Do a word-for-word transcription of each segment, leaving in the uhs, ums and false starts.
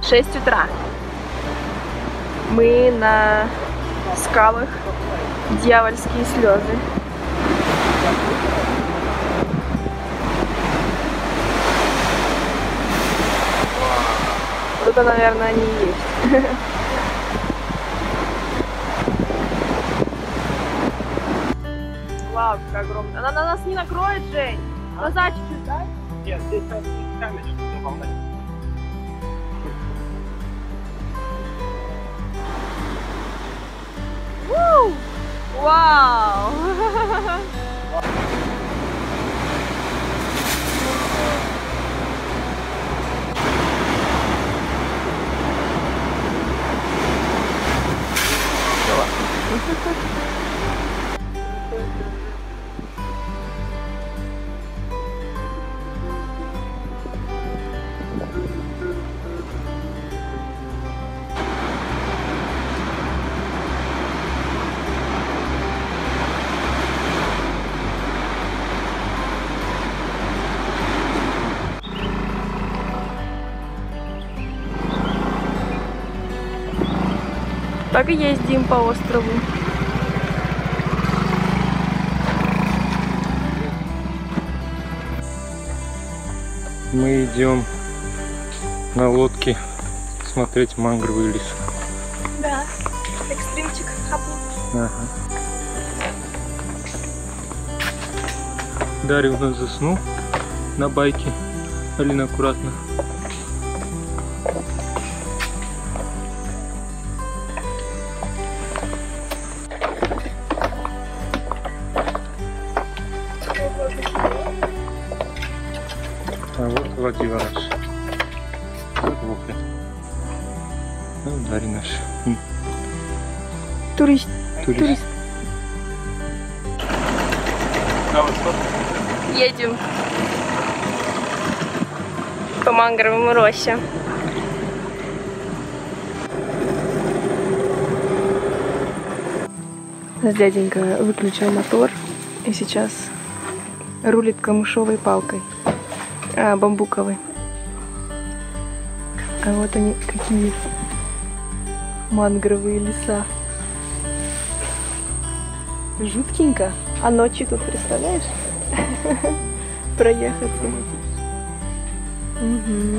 шесть утра. Мы на скалах. Дьявольские слезы. Вот это, наверное, они и есть. Вау, как огромная. Она на нас не накроет, Жень. Назад чуть-чуть, да? Нет, здесь камень, что волна. Вау! Так и ездим по острову. Мы идем на лодке смотреть мангровый лес. Да, экстримчик хапнул. Ага. Дарья у нас заснул на байке. Алина аккуратно. А вот Владимир наш. Вот Вовка. Ну, Дарья наш. Турист. Турист. Турист. А вот что? Едем по мангровому роще. Дяденька выключил мотор и сейчас рулит камышовой палкой, а, бамбуковой. А вот они какие мангровые леса. Жуткенько. А ночью тут, представляешь? Проехаться. Угу.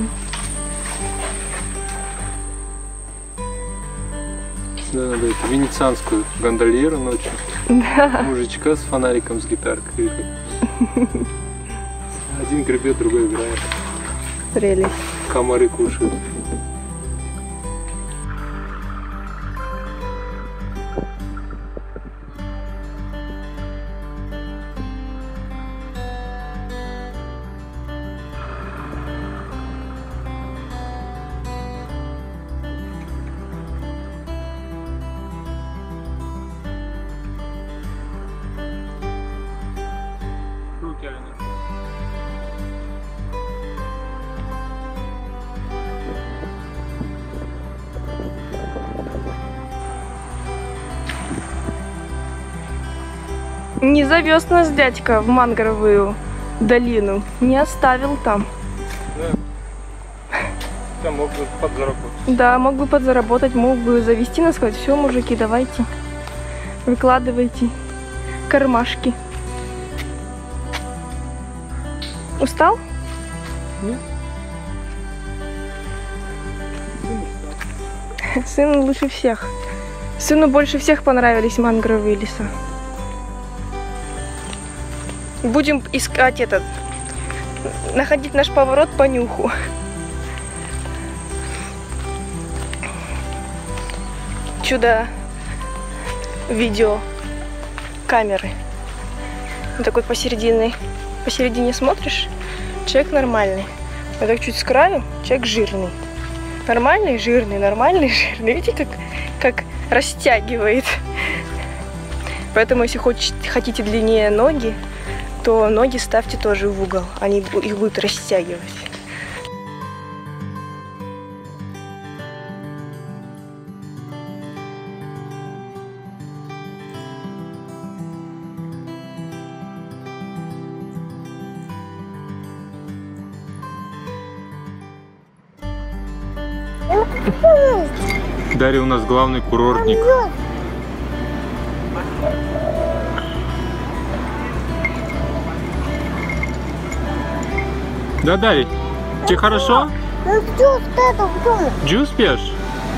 Да, надо эту венецианскую гондольеру ночью. Да. Мужичка с фонариком, с гитаркой. Один гребет, другой играет. Прелесть. Комары кушают. Не завез нас дядька в мангровую долину. Не оставил там. Да. Там мог бы подзаработать. Да, мог бы подзаработать, мог бы завести нас, сказать: все, мужики, давайте, выкладывайте кармашки. Устал? Нет. Сын лучше всех. Сыну больше всех понравились мангровые леса. Будем искать этот, находить наш поворот по нюху. Чудо видео камеры. Вот такой посередине, посередине смотришь, человек нормальный. А так чуть с краю, человек жирный. Нормальный, жирный, нормальный, жирный. Видите, как, как растягивает. Поэтому, если хочете, хотите длиннее ноги, то ноги ставьте тоже в угол. Они их будут растягивать. Дарья у нас главный курортник. Да, Дарья? Тебе хорошо? Джус пьешь?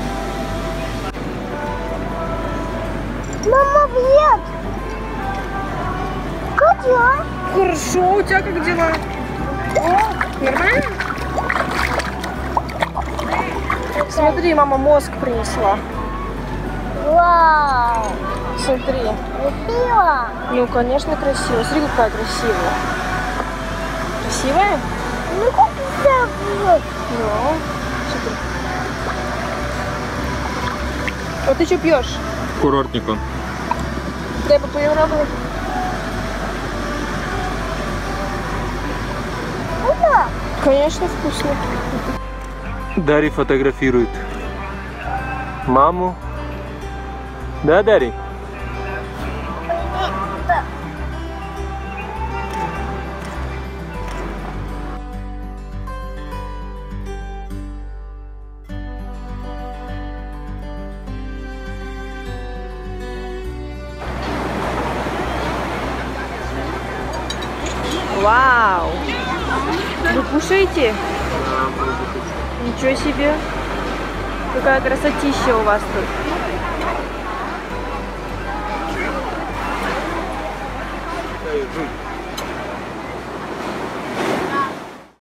Мама, привет! Как дела? Хорошо, у тебя как дела? Нормально? Смотри, мама мозг принесла. Вау! Смотри. Красиво! Ну, конечно, красиво. Смотри, какая красивая. Красивая? Ну, как это будет? Ну, смотри. А ты что пьешь? Курортник он. Дай попробуй. Вкусно? Конечно, вкусно. Дарья фотографирует маму. Да, Дарья? Вау! Вы кушаете? Ничего себе! Какая красотища у вас тут! Жуй.